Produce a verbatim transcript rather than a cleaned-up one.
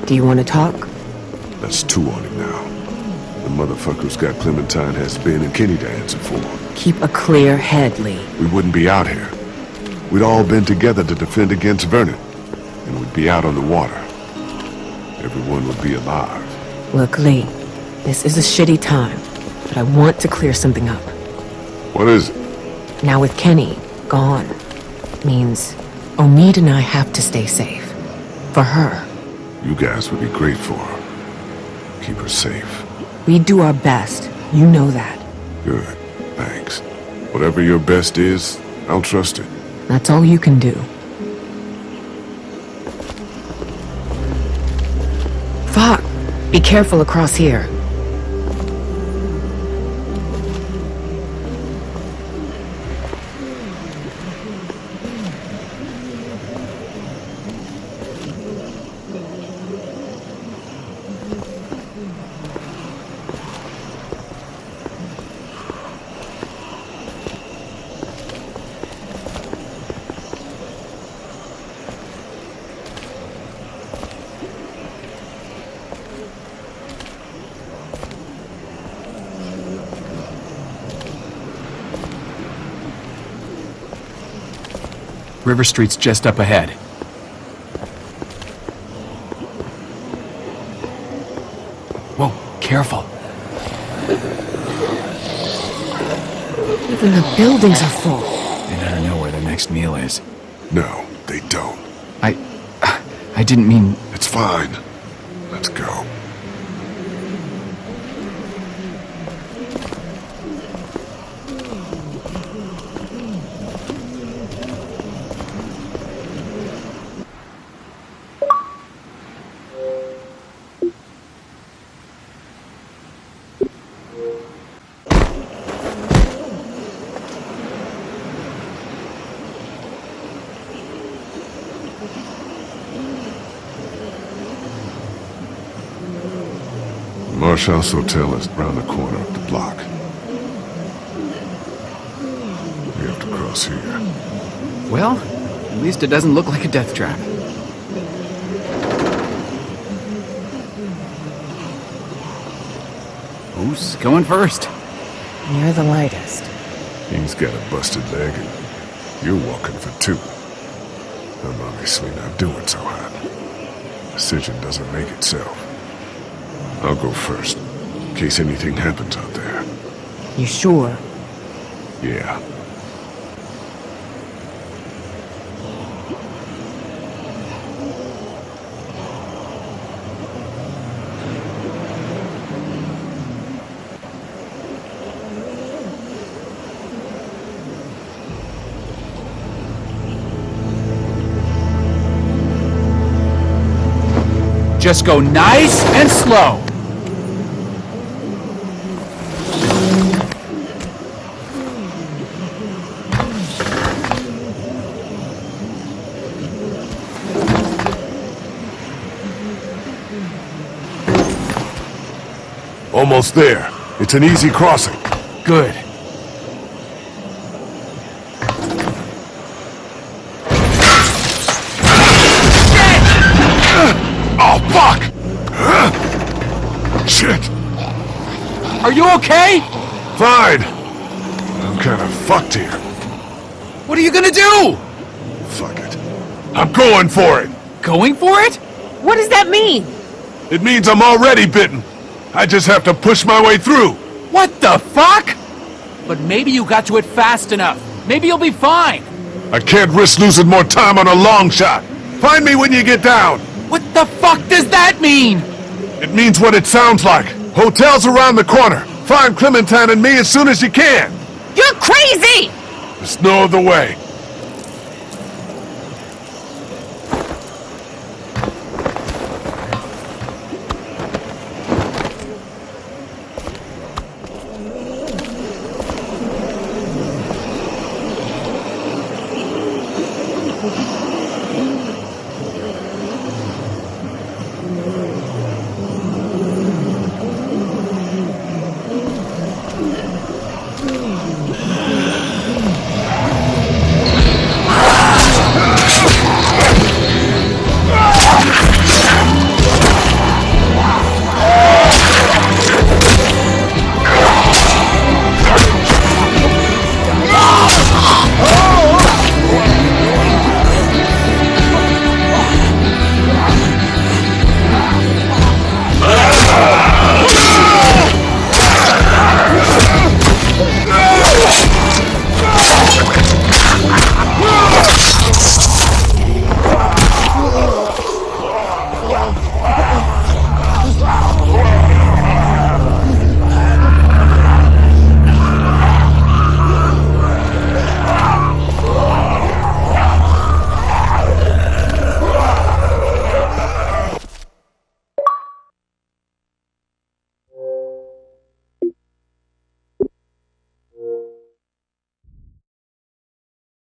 Do you want to talk? That's two on him now. The motherfucker who's got Clementine has Ben and Kenny to answer for. Keep a clear head, Lee. We wouldn't be out here. We'd all been together to defend against Vernon. And we'd be out on the water. Everyone would be alive. Look, Lee, this is a shitty time, but I want to clear something up. What is it? Now with Kenny gone, means Omid and I have to stay safe. For her. You guys would be great for her. Keep her safe. We do our best. You know that. Good. Thanks. Whatever your best is, I'll trust it. That's all you can do. Fuck! Be careful across here. River Street's just up ahead. Whoa, careful. Even the buildings are full. They better know where the next meal is. No, they don't. I... I didn't mean... It's fine. Let's go. Marshall's Hotel is round the corner of the block. We have to cross here. Well, at least it doesn't look like a death trap. Who's going first? You're the lightest. He's got a busted leg and you're walking for two. I'm obviously not doing so hot. Decision doesn't make itself. I'll go first, in case anything happens out there. You sure? Yeah. Just go nice and slow. Almost there. It's an easy crossing. Good. Oh, fuck! Shit! Are you okay? Fine. I'm kind of fucked here. What are you gonna do? Fuck it. I'm going for it. Going for it? What does that mean? It means I'm already bitten. I just have to push my way through. What the fuck? But maybe you got to it fast enough. Maybe you'll be fine. I can't risk losing more time on a long shot. Find me when you get down. What the fuck does that mean? It means what it sounds like. Hotel's around the corner. Find Clementine and me as soon as you can. You're crazy! There's no other way.